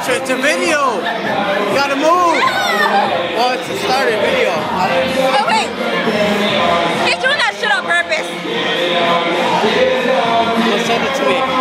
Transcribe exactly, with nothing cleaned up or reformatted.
It's, it's a video. You gotta move. Well, it's a started video. Oh wait. He's doing that shit on purpose. Well, send it to me.